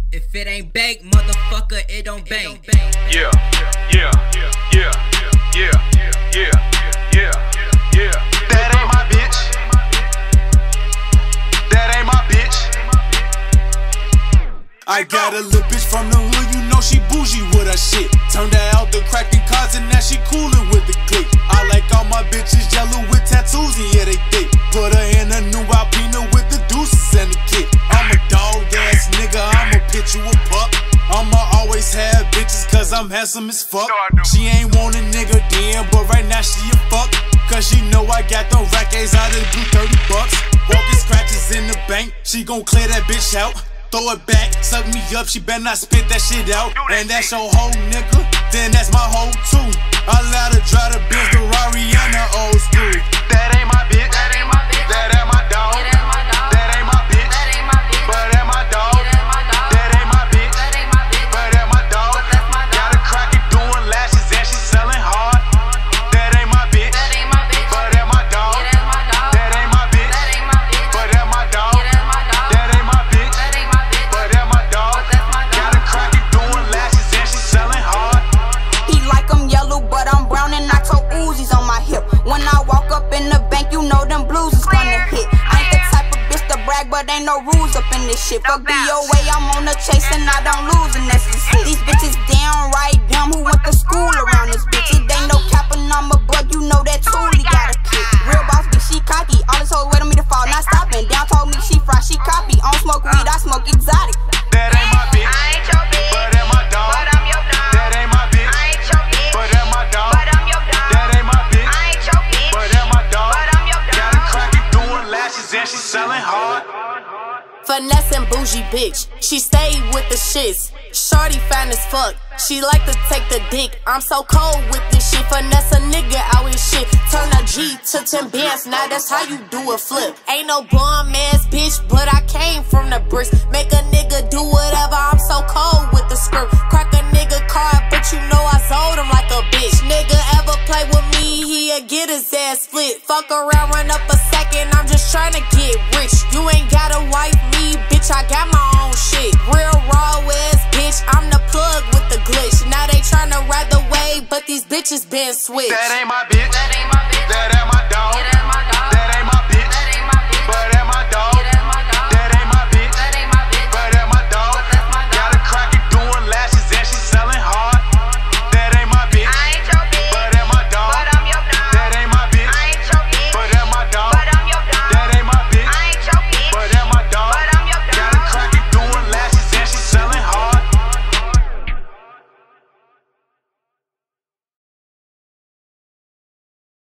If it ain't bank, motherfucker, it don't bang. Yeah, yeah, yeah, yeah, yeah, yeah, yeah, yeah. That ain't my bitch. That ain't my bitch. I got a little bitch from the hood, you know she bougie with her shit. Turned her out the cracking cars and now she coolin' with the clique. I like all my bitches yellow with tattoos and yeah they thick. Put her in a new Alpina with the deuces and the kick. I'm a dog ass nigga, I'ma pitch you a pup. I'ma always have bitches cause I'm handsome as fuck. She ain't want a nigga then, but right now she a fuck. Cause she know I got them rack A's out of the blue 30 bucks. Walking scratches in the bank, she gon' clear that bitch out. Throw it back, suck me up, she better not spit that shit out. And that's your hoe, nigga, then that's my hoe too. I let her drive the Benz, Ferrari, and the old school. That ain't my bitch. That ain't my bitch. That ain't my dog. That ain't my bitch. That ain't my bitch. But that my dog. That ain't my bitch. That ain't my bitch. But that my dog. Got a cracker doing lashes and she selling hard. That ain't my bitch. That ain't my bitch. But that my dog. That ain't my bitch. That ain't my bitch. But that my dog. That ain't my bitch. That ain't my bitch. But that my dog. Got a cracker doing lashes and she selling hard. He like I'm yellow, but I'm brown and I told Uzis on my hip. When I walk up in the bank, you know them blues is gonna hit. I ain't the type of bitch to brag, but ain't no rules up in this shit. Fuck BOA, I'm on the chase and I don't lose unless it's hit. These bitches downright dumb who went to school around this bitch. It ain't no capping, I'm a bug, you know that Toolie got a kick. Real boss bitch, she cocky, all this hoes wait on me to fall, not stopping. Down told me she fry, she copy. I don't smoke weed, I smoke exotic. That ain't my bitch. I ain't your bitch. But that my dog. But I'm your dog. That ain't my bitch. I ain't your bitch. But that my dog. But I'm your dog. That ain't my bitch. I ain't your bitch. But that my dog. But I'm your Got a dog. cracker doing lashes and she selling hard. Finesse and bougie bitch, she stayed with the shits. Shorty fine as fuck, she like to take the dick. I'm so cold with this shit, finesse a nigga out his shit. Turn a G to 10 bands, now that's how you do a flip. Ain't no bum ass bitch, but I came from the bricks. Make a nigga do whatever, I'm so cold with the skirt. Crack a nigga card, but you know I sold him like a bitch. Nigga ever play with me, he'll get his ass split. Fuck around, run up a second, I'm just trying to get rich. You ain't gotta wipe me, bitch, I got my own shit. Real raw ass bitch, I'm the plug with the glitch. Now they tryna ride the wave, but these bitches been switched. That ain't my bitch.